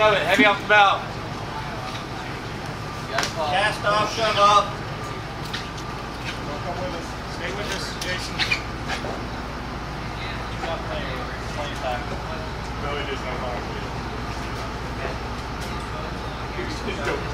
Shove it, heavy off the valve. Cast off, shove up. Don't come with us. Stay with us, Jason. He's not playing back. No, he does not. He's